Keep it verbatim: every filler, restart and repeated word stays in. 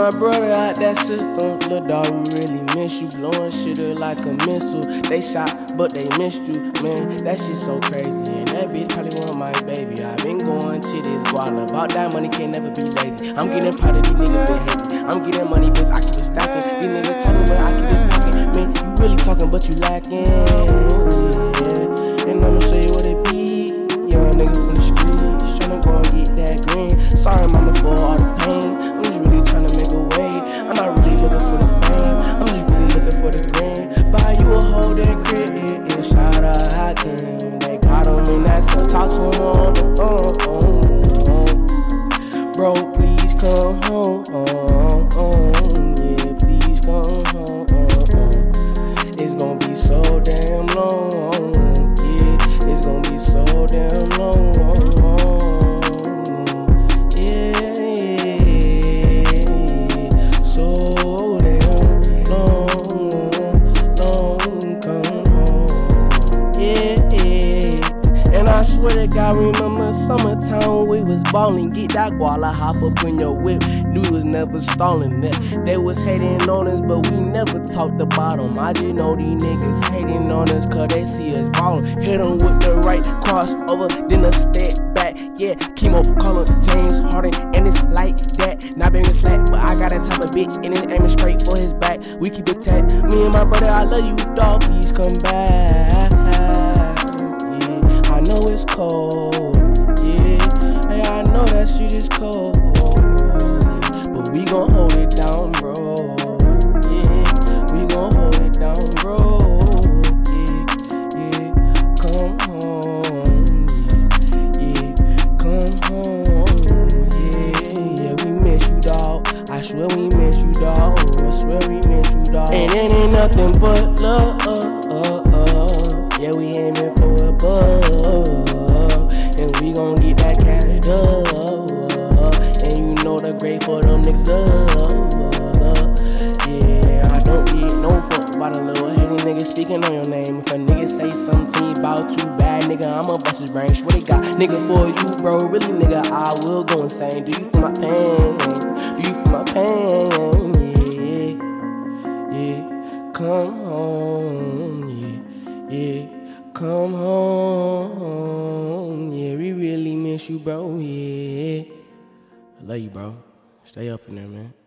my brother out that system. Lil' dog, we really miss you. Blowing shit up like a missile. They shot, but they missed you. Man, that shit so crazy. And that bitch probably want my baby. I been going to this guala. About that money, can't never be lazy. I'm getting proud of these niggas, they hate me. I'm getting money, bitch, I keep it stacking. These niggas talking, but I keep it packing. Man, you really talking, but you lacking. Yeah. And I'ma show you what it be. Young nigga from the streets, tryna go and get that green. Sorry, mama, for all the pain. I'm just really tryna make a way. I'm not really looking for the fame. I'm just really looking for the green. Buy you a whole that crib, yeah, yeah. Shout out Hakim. They got him in that cell. Talk to him on the phone. Bro, please come home. Yeah, please come home. It's gonna be so damn long. Yeah, it's gonna be so damn long. I swear to God, remember summertime we was ballin'. Get that guala, hop up in your whip. Knew it was never stallin'. They was hating on us, but we never talked about them. I just know these niggas hating on us, cause they see us ballin'. Hit them with the right crossover, then a step back. Yeah, chemo, call him James Harden, and it's like that. Not being slack, but I got that type of bitch, and it's aiming straight for his back. We keep it tapped. Me and my brother, I love you, dog. Please come back. I know it's cold, yeah. Hey, I know that shit is cold, but we gon' hold it down, bro. Yeah, we gon' hold it down, bro. Yeah, yeah. Come home, yeah. Come home, yeah, yeah. We miss you, dog. I swear we miss you, dog. I swear we miss you, dog. And it ain't nothing but love. Yeah, we aiming for a bug, and we gon' get that cash dub. And you know the grade for them niggas up. Yeah, I don't get no fuck about a little hating nigga speaking on your name. If a nigga say something about you bad, nigga, I'ma bust his brain. What they got, nigga, for you, bro? Really, nigga, I will go insane. Do you feel my pain? Do you feel my pain? Yeah, yeah. Come home, yeah. Yeah, come home. Yeah, we really miss you, bro. Yeah, I love you, bro. Stay up in there, man.